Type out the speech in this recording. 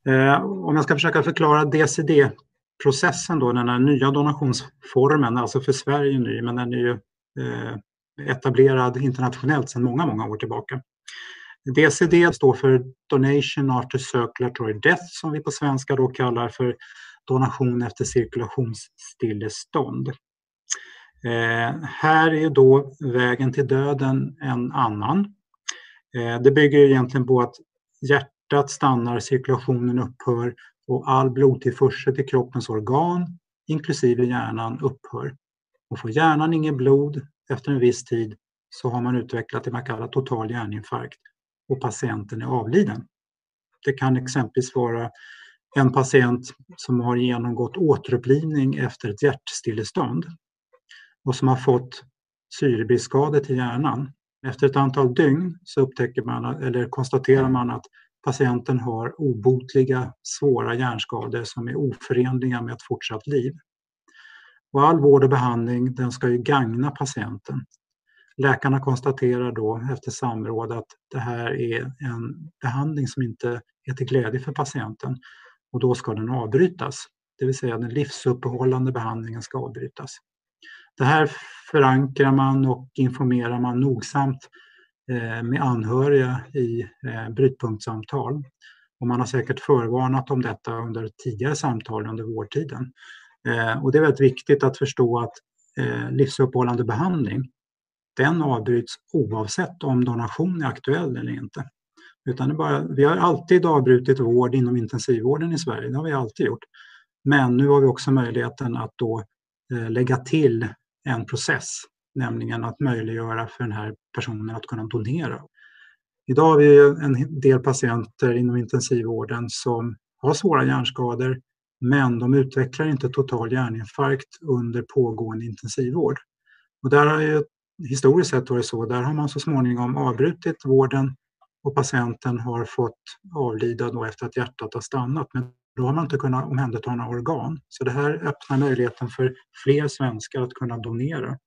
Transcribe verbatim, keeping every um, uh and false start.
Eh, om jag ska försöka förklara D C D-processen då, den här nya donationsformen, alltså för Sverige ny, men den är ju eh, etablerad internationellt sedan många, många år tillbaka. D C D står för Donation After Circulatory Death, som vi på svenska då kallar för donation efter cirkulationsstillestånd. Eh, här är då vägen till döden en annan. Eh, det bygger egentligen på att hjärtat stannar, cirkulationen upphör och all blodtillförsel till kroppens organ, inklusive hjärnan, upphör. Och får hjärnan inget blod efter en viss tid så har man utvecklat det man kallar total hjärninfarkt och patienten är avliden. Det kan exempelvis vara en patient som har genomgått återupplivning efter ett hjärtstillestånd och som har fått syrebristskador till hjärnan. Efter ett antal dygn så upptäcker man, eller konstaterar man att patienten har obotliga, svåra hjärnskador som är oförenliga med ett fortsatt liv. Och all vård och behandling, den ska ju gagna patienten. Läkarna konstaterar då efter samråd att det här är en behandling som inte är till glädje för patienten och då ska den avbrytas. Det vill säga den livsuppehållande behandlingen ska avbrytas. Det här förankrar man och informerar man nogsamt med anhöriga i brytpunktssamtal. Och man har säkert förvarnat om detta under tidigare samtal under vårdtiden. Och det är väldigt viktigt att förstå att livsuppehållande behandling, den avbryts oavsett om donation är aktuell eller inte. Utan det bara, vi har alltid avbrutit vård inom intensivvården i Sverige, det har vi alltid gjort. Men nu har vi också möjligheten att då lägga till en process, nämligen att möjliggöra för den här personen att kunna donera. Idag har vi en del patienter inom intensivvården som har svåra hjärnskador, men de utvecklar inte total hjärninfarkt under pågående intensivvård. Och där har ju historiskt sett varit så, där har man så småningom avbrutit vården och patienten har fått avlida då efter att hjärtat har stannat. Men då har man inte kunnat omhänderta några organ. Så det här öppnar möjligheten för fler svenskar att kunna donera.